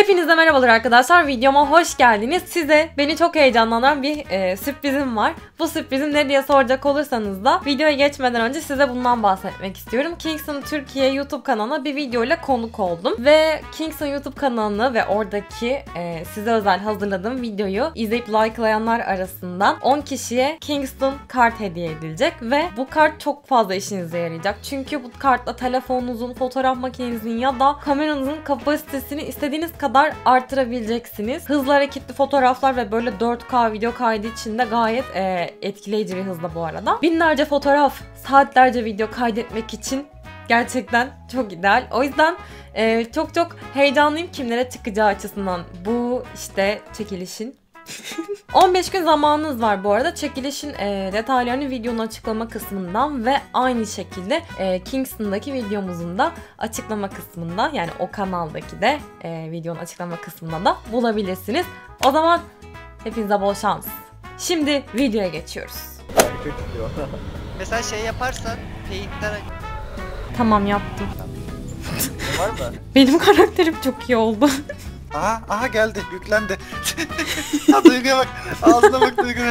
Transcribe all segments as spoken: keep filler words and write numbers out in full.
Hepinize merhabalar arkadaşlar, videoma hoş geldiniz. Size beni çok heyecanlandıran bir e, sürprizim var. Bu sürprizim ne diye soracak olursanız da videoya geçmeden önce size bundan bahsetmek istiyorum. Kingston Türkiye YouTube kanalına bir video ile konuk oldum. Ve Kingston YouTube kanalını ve oradaki e, size özel hazırladığım videoyu izleyip likelayanlar arasından on kişiye Kingston kart hediye edilecek. Ve bu kart çok fazla işinize yarayacak. Çünkü bu kartla telefonunuzun, fotoğraf makinenizin ya da kameranızın kapasitesini istediğiniz kadar artırabileceksiniz. Hızlı hareketli fotoğraflar ve böyle dört K video kaydı için de gayet e, etkileyici bir hızda bu arada. Binlerce fotoğraf, saatlerce video kaydetmek için gerçekten çok ideal. O yüzden e, çok çok heyecanlıyım kimlere çıkacağı açısından bu işte çekilişin. on beş gün zamanınız var bu arada. Çekilişin e, detaylarını videonun açıklama kısmından ve aynı şekilde e, Kingston'daki videomuzun da açıklama kısmında, yani o kanaldaki de e, videonun açıklama kısmında da bulabilirsiniz. O zaman hepinize bol şans. Şimdi videoya geçiyoruz. Mesela şey yaparsan Paint'ten... Tamam, yaptım. Var mı? Benim karakterim çok iyi oldu. Aha, aha geldi, yüklendi. Ha, Duygu'ya bak, ağzına bak Duygu'ya.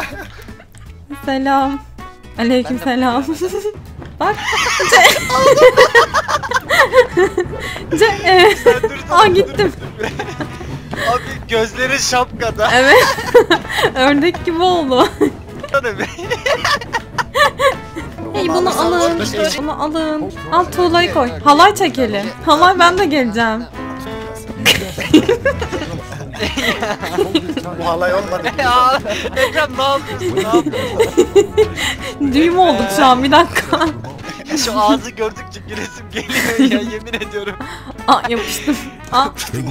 Selam. Aleyküm selam. Bak. Ce e Aa, gittim. Abi gözleri şapkada. Evet. Ördek gibi oldu. Hey, bunu alın. Bunu alın. Al, tuğlayı koy. Halay çekelim. Halay, ben de geleceğim. Bu halay olmadı. Ya Ekrem, ne yapıyorsun? Ne yapıyorsun? Düğüm olduk şu an, bir dakika. Şu ağzı gördükçe gülesim geliyor ya, yemin ediyorum. Aa, yapıştım. Aa.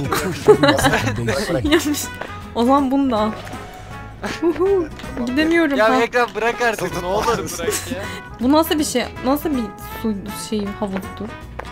Yapış. O zaman bunu da al. Gidemiyorum. Ya ha. Ekrem bırak artık, ne olur bırak ya. Bu nasıl bir şey? Nasıl bir su şey havuzdur?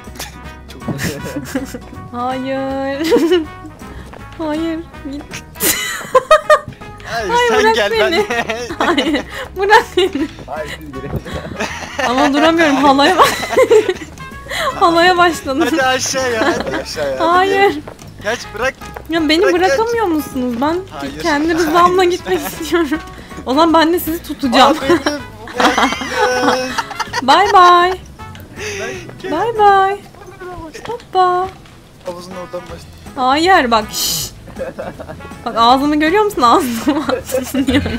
Hayır. Hayır. Git. Hayır, Hayır, sen bırak gel beni. ben. Hayır. Bırak beni. Ama duramıyorum, halaya bak. Halaya başladım. Hadi aşağıya hadi. Aşağıya. Hayır. Geç bırak. Ya beni Bırak, bırakamıyor musunuz? Ben Hayır. kendi rızamla gitmek istiyorum. O zaman ben de sizi tutacağım. Bye bye. Bye bye. Hoppa. Havuzun oradan başladı. Hayır, bak şşş. Bak, ağzımı görüyor musun? Ağzımı atıyorsun.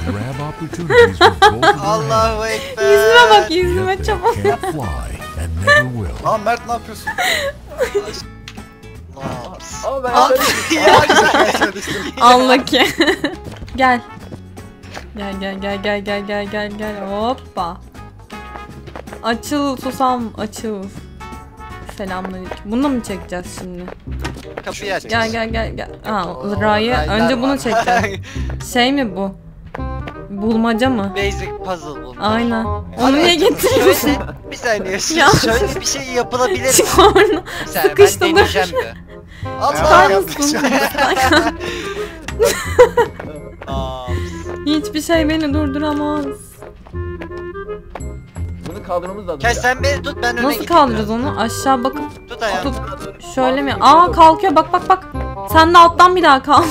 Allahu Ekber. Yüzüme bak, yüzüme çabuk. Aa Mert, ne yapıyorsun? Ama ben aşağı düştüm. Allah ki. Gel. Gel gel gel gel gel gel gel gel. Hoppa. Açıl susam, açıl. Selamünaleyküm. Bunu mı çekeceğiz şimdi? Kapıyı aç. Gel gel gel gel. Ha, Ra'yı önce bunu çekeceğiz. Şey mi bu? Bulmaca mı? Basic puzzle bu. Aynen. Onu niye getiriyorsun? Şöyle, bir saniye. Şu, Ya. şöyle bir şey yapılabilir. Çık oradan. Bir saniye, Sıkıştı, ben dur. deneyeceğim bir. Çıkar Ya, mısın? Aa, Hiçbir şey beni durduramaz. Bunu kaldırmamız lazım. Kes, sen beni tut, ben öne Nasıl gideyim kaldıracağız onu? Aşağı bakıp biraz. Tut ayağını. tut. Şöyle mi? Aa, kalkıyor, bak bak bak. Sen de alttan bir daha kaldır.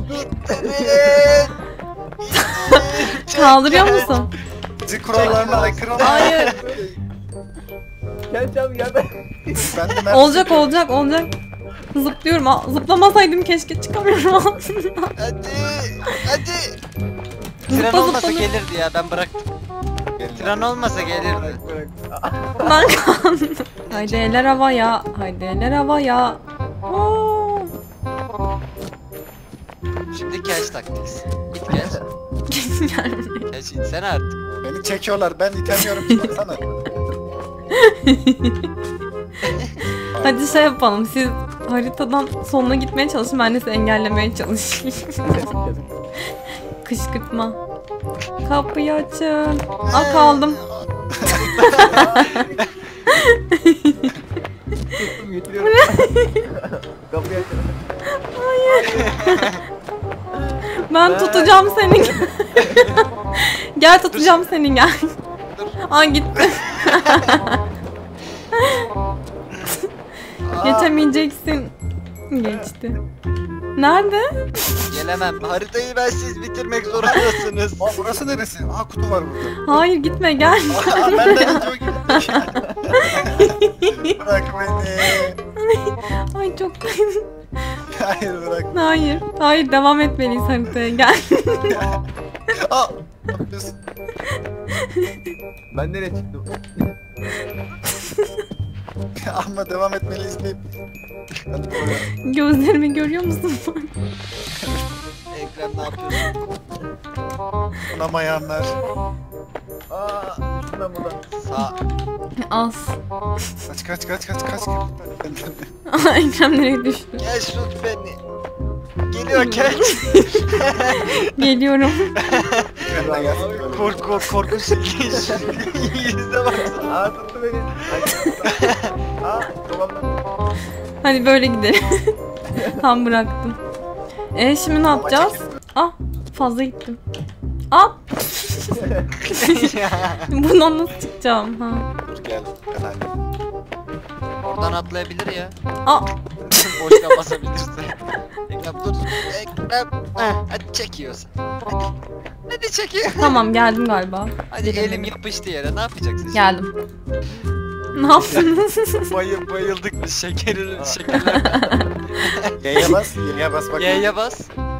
Kaldırıyor musun? Bizi kurallarına aykırı olan. Hayır. Gel çabuk gel. Ben Ben de Mert. Olacak olacak olacak. Zıplıyorum. Aa, zıplamasaydım keşke, çıkamıyorum altından. Hadi. Hadi. Zıpla, Tren olmasa zıpla. gelirdi ya, ben bıraktım. Tren olmasa gelirdi. Ben kaldım. Haydi eller havaya. Haydi eller havaya. Oo. Şimdi cash taktiğiz. Git cash. Gel. Cash insene artık. Beni çekiyorlar, ben itemiyorum ki, baksana. Hadi şey yapalım. Siz haritadan sonuna gitmeye çalışın. Ben de sizi engellemeye çalışayım. Kışkırtma. Kapıyı açın. Aa, kaldım. getiriyorum. Kapıyı açalım. Ben tutacağım seni. Gel, tutacağım seni, gel. Aa, gitti. Geçemeyeceksin. Geçti. Nerede? Gelemem. Haritayı ben siz bitirmek zorundasınız. Aa, burası neresi? Aa, kutu var burada. Hayır gitme gel. Aa, benden önce o gitti. Bırak beni. Ay çok Hayır, bırak. Hayır. Hayır devam etmeliyiz haritaya gel. Aa, ne yapıyorsun? Ben nereye çıktım? Ama devam etmeliyiz deyip. Hadi buraya. Gözlerimi görüyor musun? Ekrem ne yapıyorsun? Anlamayanlar. Aa, düştüm ben buradan. Sağ. Az. Kaç kaç kaç kaç kaç. Ekrem nereye düştü? Gel tut beni. Geliyor gel. Geliyorum. Ben de gelsin böyle. Kork kork korkunç ilginç. Yüzde baksana. Aa, tuttu beni. Aa, babamdan. Hadi böyle gidelim. Tam bıraktım. E şimdi ne yapacağız? Ah fazla gittim. Ah. Bundan nasıl çıkacağım? Ha. Dur gel. Ben halledeyim. Oradan atlayabilir ya. Ah. Boşuna basabilirsin. Ekrem dur. Ekrem. Heh, hadi çekiyorsun. Hadi. Hadi çekiyor. Tamam geldim galiba. Hadi elim yapıştı yere. Ne yapacaksın şimdi? Geldim. Ne yaptınız? Bayıl, bayıldık biz şekerin şekerler. Y'ye bas. Y'ye bas bak. Y'ye bas.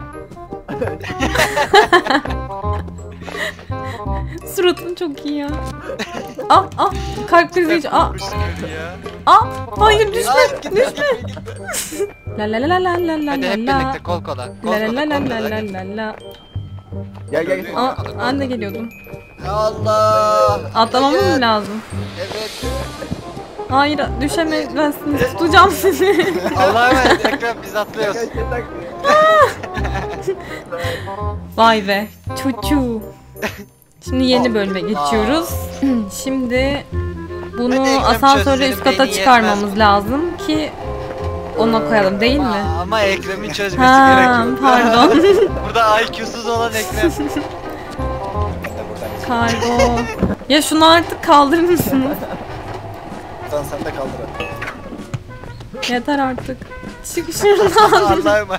Suratın çok iyi ya. Ah ah kalp krizi hiç. Ah ya. ah hayır düşme Ay, gitme, düşme. gitme, gitme. La la la la la la la Hadi hep la. birlikte kol kola. Kol La la kola, la kol la kola. la la la. Gel gel gel. Aa, ben de geliyordum. Allah. Atlamamız Hayır. mı lazım? Evet. Hayır düşemezsiniz. Tutacağım sizi. Allah'a emanet Ekrem biz atlıyoruz. Gel gel tak. Vay be. Çuçu. Şimdi yeni bölüme geçiyoruz. Şimdi bunu Hadi Ekrem, asansörle çözelim, üst kata beni çıkarmamız yetmez. lazım ki ona koyalım değil mi? Aa, ama Ekrem'in çözmesi Ha, gerekiyor. pardon. Burada I Q'suz olan Ekrem. Ben de buradan. Kargo. Ya şunu artık kaldırır mısınız? Buradan sen de kaldır hadi. Yeter artık. Çık şuradan. Allah'a emanet.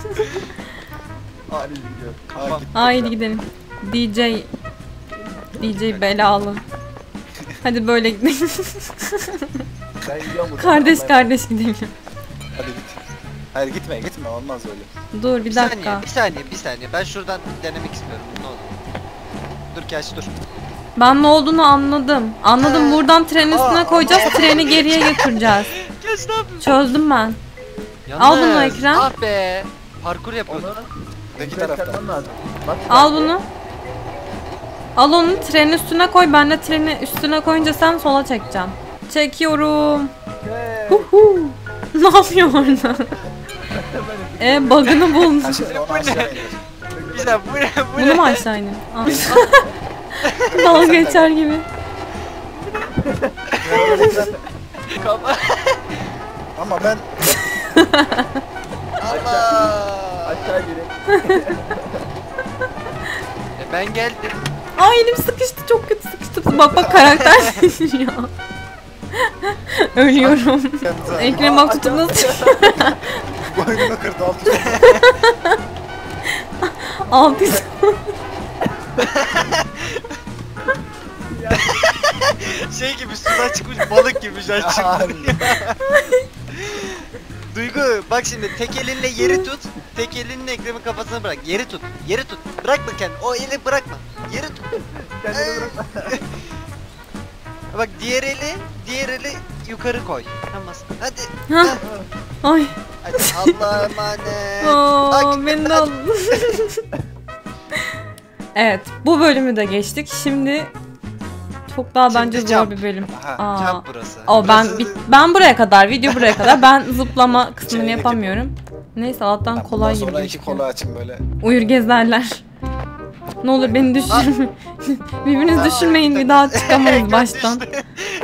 Aa, gidiyor. Aa, git. Haydi gidelim. D J. D J belalı. Hadi böyle gidelim. Ben gidiyorum buradan. Kardeş Vallahi. kardeş gidelim. Hadi git. Hayır gitme gitme olmaz öyle. Dur bir Bir dakika. saniye, bir saniye, bir saniye. Ben şuradan denemek istiyorum. Ne olur. Dur Kaç dur. Ben ne olduğunu anladım. Anladım. Ee, Buradan trenin üstüne aa, koyacağız. ama- Treni geriye götüreceğiz. Kaç ne yapıyorsun? Çözdüm ben. Yalnız, Al bunu Ekrem. Ah be. Parkur yapıyordum. Onu Öteki yukarı taraftan. çıkartmam lazım. Bak, Al bunu. Al onu trenin üstüne koy. Ben de treni üstüne koyunca sen sola çekeceğim. Çekiyorum. Hey. Huhu. Ne yapıyor orada? E bug'ını bulmuş. Ha şimdi onu aşağı indir. Güzel bu ne bu Bunu mu ne? aşağı ineyim? Aa. Dalga geçer gibi. Kafa. Ama ben Allah. Aşağı girin. E ben geldim. Ay elim sıkıştı. Çok kötü sıkıştı. Bak bak karakter ya. Ölüyorum. kendinize Ekrem bak tutup nasıl boynunu kırdı alt üstü. altı yüz. Şey gibi sudan çıkmış balık gibi şu an çıktı. Duygu bak şimdi tek elinle yeri tut. Tek elinle Ekrem'in kafasına bırak. Yeri tut. Yeri tut. Bırakma kendini. O eli bırakma. Yeri tut. Kendini bırakma. Bak diğer eli, diğer eli yukarı koy. Tamam. Hadi. Hah. Ay. Hadi Allah'a emanet. Oo, Bak, beni de aldın. Evet, bu bölümü de geçtik. Şimdi çok daha Şimdi bence zor jump. bir bölüm. Aha, Aa. Jump burası. O ben Burası- bit- ben buraya kadar, video buraya kadar. Ben zıplama kısmını Şeydeki- yapamıyorum. Neyse Allah'tan Bundan kolay gibi sonra iki gözüküyor. kolu açın böyle. Uyur gezerler. Ne olur beni düşürme. Birbirinizi Aa, düşürmeyin, bir tabii. daha çıkamayız Ekran baştan. düştü.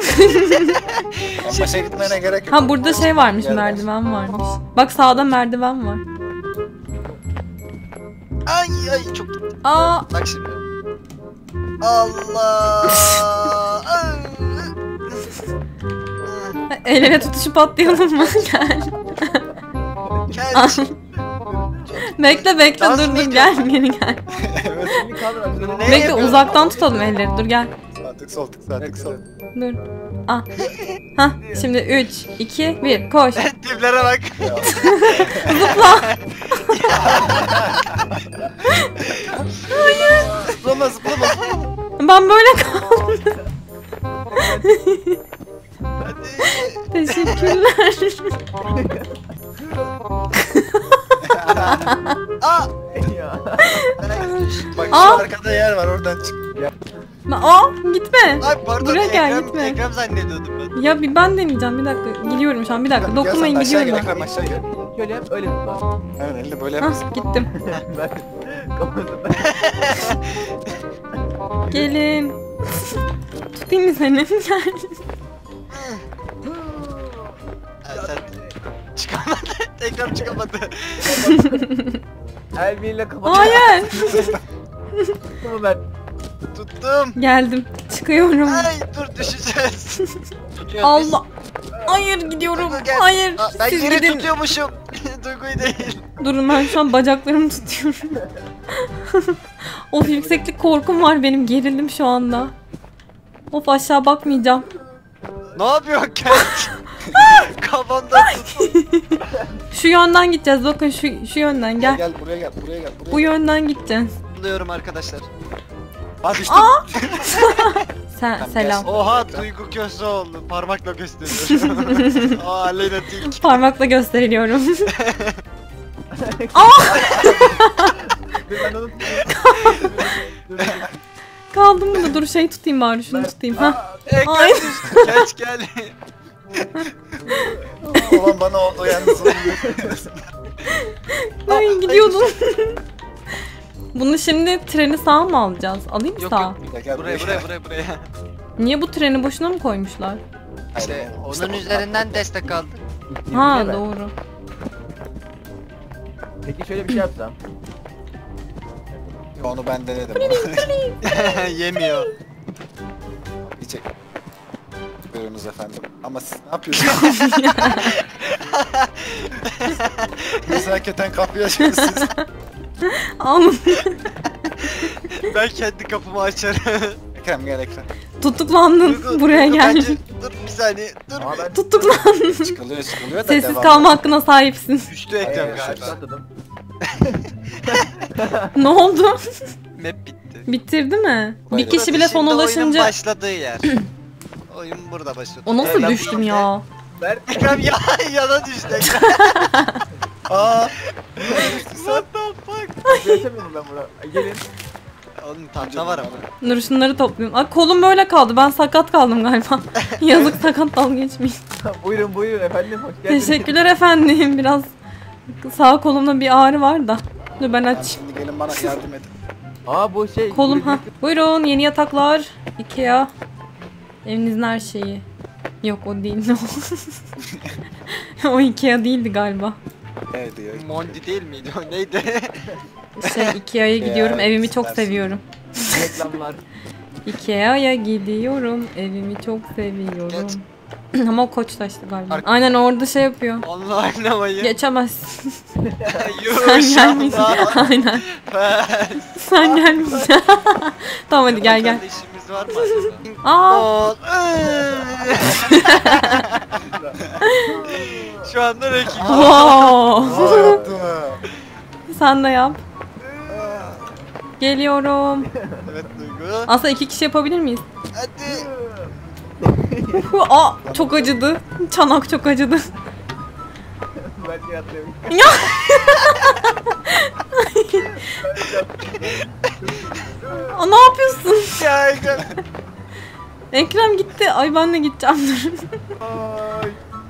En başa gitmene gerek yok. Ha burada şey varmış, Yer var. merdiven varmış. Bak sağda merdiven var. Ay ay çok gitti. Aa, Bak şimdi. Allah. el ele tutuşup atlayalım mı? Gel. Gel. Bekle bekle Dans dur mı dur ediyorsun? gel geri gel. Evet. Şimdi kaldır aşağıya. Ne Bekle yapıyorsun? uzaktan tutalım elleri dur gel. Sağ tık sol tık sağ tık sol. Dur. Ah. Hah şimdi üç, iki, bir koş. Tiplere bak. Ya. Zıplama zıplama zıplama. Ben böyle kaldım. Teşekkürler. Aa. Ya. Bak şu Aa. arkada yer var oradan çık. Aa gitme. Ay pardon. Buraya gel, Ekrem, gitme. Ekrem zannediyordum ben. Ya bir ben deneyeceğim bir dakika. Gidiyorum şu an bir dakika. Gel Dokunmayın sen de aşağı gidiyorum gel ben. Ekrem aşağı gel. Şöyle yap öyle tut bak. Evet elini böyle yaparsın. Hah gittim. Ben kapatıp Gelin. Tutayım mı seni? Gel. Ha, sen çıkamadı. Ekrem çıkamadı. el birliğiyle kapat. Hayır. Tamam ben. Tuttum. Geldim. Çıkıyorum. Ay dur düşeceğiz. Tutuyoruz biz. Allah. Hayır gidiyorum. Duygu gel. Hayır. Aa, ben Siz geri gidin. tutuyormuşum. Duyguyu değil. Durun ben şu an bacaklarımı tutuyorum. Of yükseklik korkum var benim. Gerildim şu anda. Of aşağı bakmayacağım. Ne yapıyorsun Kent? Kafandan tut. Şu yönden gideceğiz. Bakın şu şu yönden Gel gel. gel buraya gel buraya gel buraya. Bu yönden gideceğiz. Buluyorum arkadaşlar. Hadi işte. Sen Tamam, selam. gelsin. Oha Duygu köse oldu. Parmakla gösteriyor. Aa Aleyna Tilki. Parmakla gösteriliyorum. Dur ben onu Kaldım burada. Dur şey tutayım bari şunu tutayım. Ha. Ekrem Ay. düştü. Geç gel. Olan bana oldu yalnız. Ay gidiyordum. Bunu şimdi treni sağa mı alacağız? Alayım mı Yok sağa? yok. Gel, gel Buraya buraya buraya buraya. Niye bu treni boşuna mı koymuşlar? İşte İşte onun bu- üzerinden destek aldı. Ha Yürüyemem. doğru. Peki şöyle bir şey yapsam. Onu ben denedim. Yemiyor. Bir çek. Buyurunuz efendim. Ama siz ne yapıyorsunuz? Nezaketen kapıyı açıyorsunuz siz. Alın. Ben kendi kapımı açarım. Ekrem gel Ekrem. Tutuklandın. Duygu, Buraya Duygu, gel. bence- Dur bir saniye. Dur. Ama ben Tutuklandın. Çıkılıyor çıkılıyor da Sessiz devam. kalma hakkına sahipsin. Düştü Ekrem Hayır, galiba. aşağı atladım. Ne oldu? Map bitti. Bitirdi mi? Hayır. Bir kişi Burası bile şimdi sona oyunun ulaşınca... başladığı yer. Oyun burada başladı. O nasıl Ekrem düştüm bitti. ya? Ben Ekrem ya yana düştü Ekrem. Aa. What the fuck? geçemiyorum ben buna. Gelin. Onun tahta var ama. Dur şunları toplayayım. Aa, kolum böyle kaldı. Ben sakat kaldım galiba. Yazık sakat dalga geçmeyin. Buyurun buyurun efendim hoş geldiniz. Teşekkürler efendim. Biraz sağ kolumda bir ağrı var da. Dur ben Tamam, aç. şimdi gelin bana yardım edin. Aa bu şey. Kolum ha. yürüyüş- Buyurun yeni yataklar. Ikea. Evinizin her şeyi. Yok o değil. O Ikea değildi galiba. Ne diyor? Mondi değil miydi o neydi? Şey Ikea'ya gidiyorum. Ya, Evimi çok süpersin. seviyorum. Reklamlar. Ikea'ya gidiyorum. Evimi çok seviyorum. Geç. Ama o Koçtaş'tı galiba. Ar- Aynen orada şey yapıyor. Onunla oynamayı. Geçemezsin. Yuh Sen gelmişsin. şansa. Aynen. Pes. Sen gelmişsin. Tamam hadi gel gel. İşimiz var mı acaba? Aa Ol. Şu anda rakip. wow. Aa yaptı. Sen de yap. Geliyorum. Evet Duygu. Aslında iki kişi yapabilir miyiz? Hadi. Aa çok acıdı. Çanak çok acıdı. Ben şey atlıyorum. Ya. Aa, ne yapıyorsun? Ya Ekrem. Ekrem gitti. Ay ben de gideceğim dur. Ay.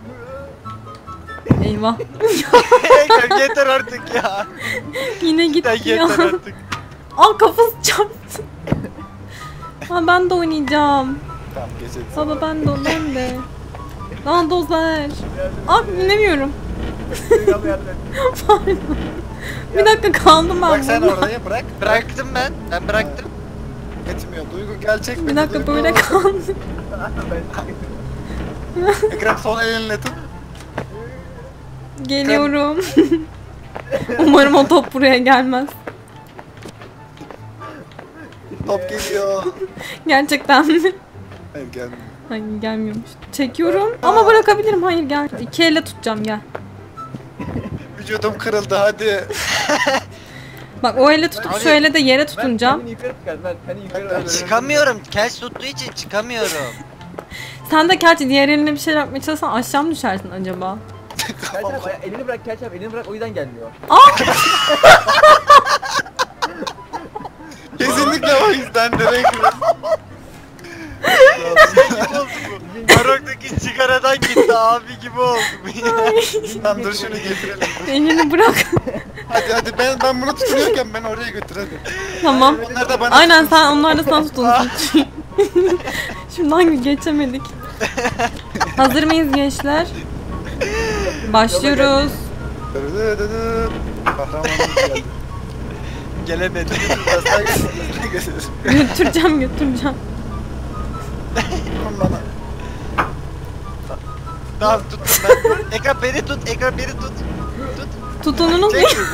Eyvah. Ekrem yeter artık ya. Yine Ya gitti ya. yeter artık. Aa kafası çarptı. Aa ben de oynayacağım. Tamam geçelim. Baba ben de ben de. Lan dozer. Aa binemiyorum. Duygu yardım et. Pardon. Bir dakika kaldım ben. Bak sen burada. oraya bırak. Bıraktım ben. Ben bıraktım. Etmiyor. Duygu gelecek mi? Bir dakika Duygu. böyle kaldım. Ben Ekrem son elinle tut. Geliyorum. Umarım o top buraya gelmez. Top geliyor. Gerçekten mi? Hayır gelmiyor. Hayır gelmiyormuş. Çekiyorum ama bırakabilirim. Hayır gel. İki elle tutacağım gel. Vücudum kırıldı hadi. Bak o elle tutup şu elle de yere tutunacağım. Kendini yukarı çıkar. Ben kendini yukarı Çıkamıyorum. Kelç tuttuğu için çıkamıyorum. Sen de gerçi diğer eline bir şey yapmaya çalışsan aşağı mı düşersin acaba? Kelçem elini bırak Kelçem elini bırak o yüzden gelmiyor. Kesinlikle o yüzden direkt. Maroktaki sigaradan gitti abi gibi oldu bu ya. Tamam dur şunu getirelim. Elini bırak. Hadi hadi ben ben bunu tutuyorken ben oraya götür hadi. Tamam. Onlar da bana Aynen tutun. sen onlar da sana tutulsun. Şuradan geçemedik. Hazır mıyız gençler? Başlıyoruz. Dı dı dı dı. Kahramanımız geldi. Gelemedi. Götüreceğim götüreceğim. Tutun bana. Tamam tuttum ben. Ekran beni tut. Ekran beni tut. Tut. Tutununuz Çek. mu?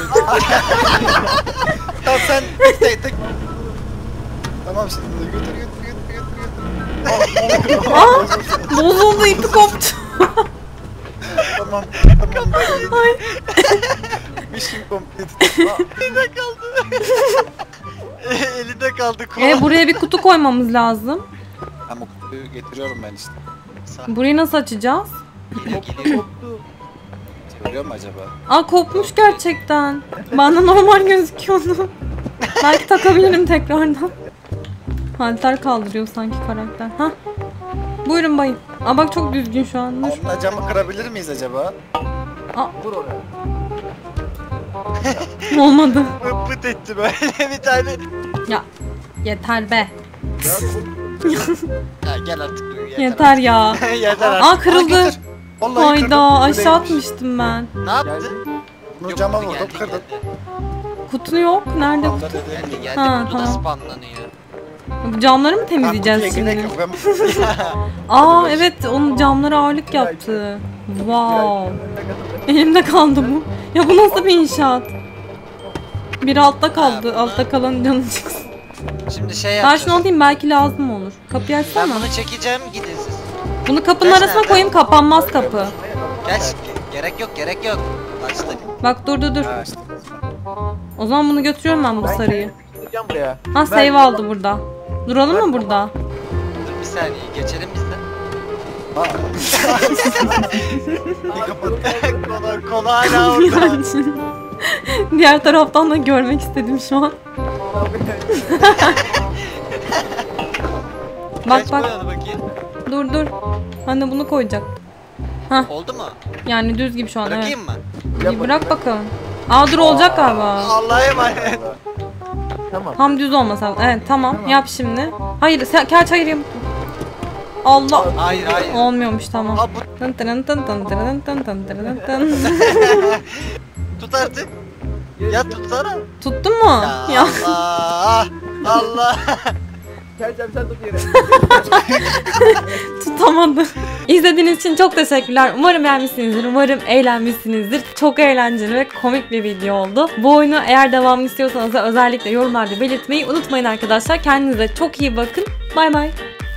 Tamam sen tek tek. Tamam şimdi götür götür götür götür götür. Aa! Bozuldu, ipi koptu. Tamam tamam. Ay. Mission complete. Elinde kaldı. Elinde kaldı. Kol. E buraya bir kutu koymamız lazım. Ama kutuyu getiriyorum ben işte. Burayı nasıl açacağız? Koptu. Görüyor mu acaba? Aa kopmuş gerçekten. Bana normal gözüküyordu. Belki takabilirim tekrardan. Halter kaldırıyor sanki karakter. Hah. Buyurun bayım. Aa bak çok düzgün şu an. Dur. Onunla camı kırabilir miyiz acaba? Vur oraya. Olmadı. Pıt pıt etti böyle bir tane. Ya yeter be. Ya Ya gel artık. Yeter. Yeter ya. Yeter artık. Aa kırıldı. getir. Vallahi Hayda kırdım. aşağı Buradaymış. atmıştım ben. Ne yaptın? Bunu Yok, cama geldi, vurdum kırdım. geldi. Kutu yok. Nerede Onda kutu? dediğim Geldi gibi. geldi. Ha, Kutu da tamam. spamlanıyor. Bu camları mı Ha, temizleyeceğiz kutuya gerek şimdi? yok. Ben Aa evet onun camları ağırlık yaptı. Wow. Elimde kaldı bu. Ya bu nasıl bir inşaat? Biri altta kaldı. Altta kalan canı çıksın. Şimdi şey Ben yapacağız. şunu alayım belki lazım olur. Kapıyı Ben açsana. bunu çekeceğim gidin siz. Bunu kapının Kaç arasına nerede? koyayım kapanmaz kapı. Geç. Gerek yok gerek yok. Açtık. Bak dur dur dur. Ha, işte. O zaman bunu götürüyorum ben bu sarıyı. Gideceğim buraya. Ha save aldı burada. Duralım mı burada? Dur bir saniye geçelim biz de. Aa. Bir kapat. kola, kola hala orada. Diğer taraftan da görmek istedim şu an. Bak Kaç bak. koyalım bakayım. Dur dur. Ben de bunu koyacak. Oldu mu? Yani düz gibi şu an evet. Bırakayım mı? Bir bırak bakalım. Aa dur olacak galiba. Allah'a emanet. Tamam. Tam düz olmasa. Evet tamam. Yap şimdi. Hayır sen gerçi hayır yap. Allah. Hayır hayır. Olmuyormuş tamam. Ha, bu- Tın tın tın tın tın tın tın tın tın. Tut artık. Ya tutsana. Tuttun mu? Ya, Ya. Allah. Allah. Kelçem sen tut yere. Tutamadı. İzlediğiniz için çok teşekkürler. Umarım beğenmişsinizdir. Umarım eğlenmişsinizdir. Çok eğlenceli ve komik bir video oldu. Bu oyunu eğer devamını istiyorsanız da özellikle yorumlarda belirtmeyi unutmayın arkadaşlar. Kendinize çok iyi bakın. Bay bay.